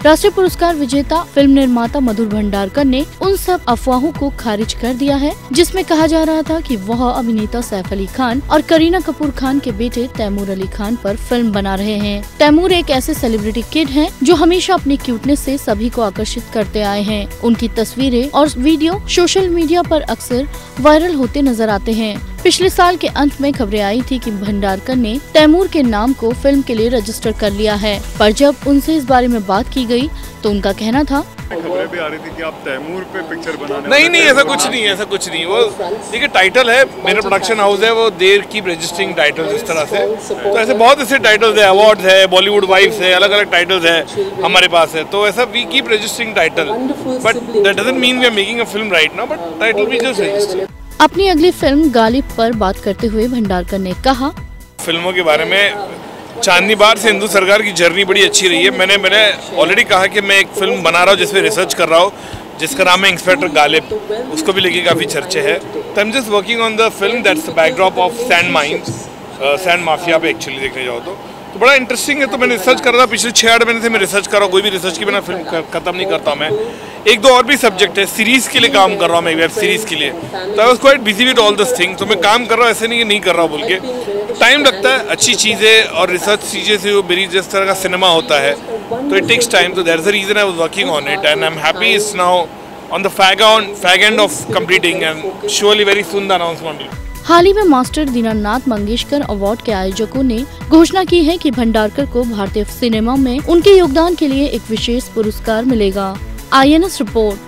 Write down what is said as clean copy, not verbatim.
राष्ट्रीय पुरस्कार विजेता फिल्म निर्माता मधुर भंडारकर ने उन सब अफवाहों को खारिज कर दिया है जिसमें कहा जा रहा था कि वह अभिनेता सैफ अली खान और करीना कपूर खान के बेटे तैमूर अली खान पर फिल्म बना रहे हैं। तैमूर एक ऐसे सेलिब्रिटी किड हैं जो हमेशा अपनी क्यूटनेस से सभी को आकर्षित करते आए हैं। उनकी तस्वीरें और वीडियो सोशल मीडिया पर अक्सर वायरल होते नजर आते हैं। पिछले साल के अंत में खबरें आई थी कि भंडारकर ने तैमूर के नाम को फिल्म के लिए रजिस्टर कर लिया है, पर जब उनसे इस बारे में बात की गई तो उनका कहना था, खबरें भी आ रही थी कि आप तैमूर पे पिक्चर बनाने नहीं ऐसा कुछ नहीं। वो देखिए टाइटल है, मेरा प्रोडक्शन हाउस है, वो देर कीप रजिस्टरिंग टाइटल्स इस तरह से। तो ऐसे बहुत ऐसे टाइटल्स है, अवार्ड्स है, बॉलीवुड वाइफ्स है, अलग अलग टाइटल्स है हमारे पास है। तो ऐसा we keep registering title, but that doesn't mean we are making a film right now, but title we just register. अपनी अगली फिल्म गालिब पर बात करते हुए भंडारकर ने कहा, फिल्मों के बारे में चांदनी बार से हिंदू सरकार की जर्नी बड़ी अच्छी रही है। मैंने ऑलरेडी कहा कि मैं एक फिल्म बना रहा हूँ जिसपे रिसर्च कर रहा हूँ, जिसका नाम है इंस्पेक्टर गालिब, उसको भी लेके काफ़ी चर्चे है। तो I am just working on the film that's the backdrop of sand mines, sand mafia पे एक्चुअली देखने जाओ तो बड़ा इंटरेस्टिंग है। तो मैंने रिसर्च कर रहा था, पिछले 6-8 महीने से मैं रिसर्च कर रहा हूँ, कोई भी रिसर्च के बिना फिल्म खत्म नहीं करता मैं। एक दो और भी सब्जेक्ट है, सीरीज के लिए काम कर रहा हूँ मैं, वेब सीरीज के लिए। तो I was quite busy with all this thing. तो मैं काम कर रहा हूँ, ऐसे नहीं कि नहीं कर रहा हूँ बोल के। टाइम लगता है, अच्छी चीज़ें और रिसर्च चीज़ें से मेरी जिस तरह का सिनेमा होता है तो इट टेक्स टाइम। तो that is the reason I was working on it and I am happy it's now on the fag end of completing and surely very soon the announcement will. हाल ही में master Dinanath Mangeshkar award के आयोजकों ने घोषणा की है कि भंडारकर को भारतीय सिनेमा में उनके योगदान के लिए एक विशेष पुरस्कार मिलेगा। INS report.